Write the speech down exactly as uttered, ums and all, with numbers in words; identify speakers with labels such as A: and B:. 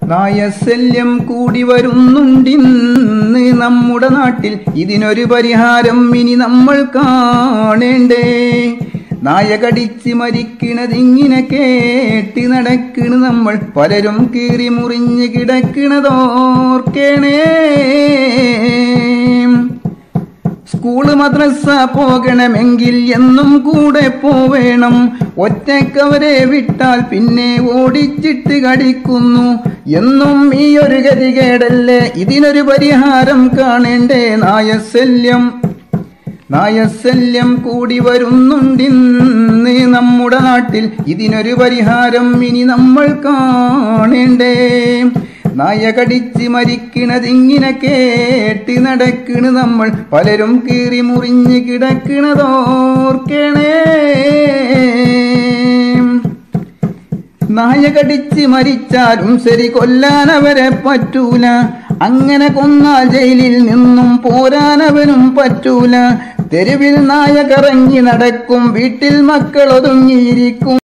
A: നായശല്യം കൂടി വരുന്നുണ്ടിന്ന് നമ്മുടെ നാട്ടിൽ. ഇതിനൊരു പരിഹാരം ഇനി നമ്മൾ കാണേണ്ടേ. നായ കടിച്ച് മരിക്കണതിങ്ങനെ കേട്ടി നടക്കണ് നമ്മൾ. പലരും കീറി മുറിഞ്ഞ് കിടക്കണതോർക്കേണേ. സ്കൂള് മദ്രസ പോകണമെങ്കിൽ എന്നും കൂടെ പോവേണം. ഒറ്റക്കവരെ വിട്ടാൽ പിന്നെ ഓടിച്ചിട്ട് കടിക്കുന്നു. എന്നും ഈ ഒരു ഗതികേടല്ലേ, ഇതിനൊരു പരിഹാരം കാണേണ്ടേ. നായശല്യം നായശല്യം കൂടി വരുന്നുണ്ടിന്ന് നമ്മുടെ നാട്ടിൽ. ഇതിനൊരു പരിഹാരം ഇനി നമ്മൾ കാണേണ്ടേ. നായ കടിച്ച് മരിക്കണതിങ്ങനെ കേട്ടി നടക്കണ് നമ്മൾ. പലരും കീറി മുറിഞ്ഞ് കിടക്കണതോർക്കണേ. നായ കടിച്ച് മരിച്ചാലും ശരി, കൊല്ലാനവരെ പറ്റൂല. അങ്ങനെ കൊന്നാൽ ജയിലിൽ നിന്നും പോരാനവനും പറ്റൂല. തെരുവിൽ നായ കറങ്ങി നടക്കും, വീട്ടിൽ മക്കൾ ഒതുങ്ങിയിരിക്കും.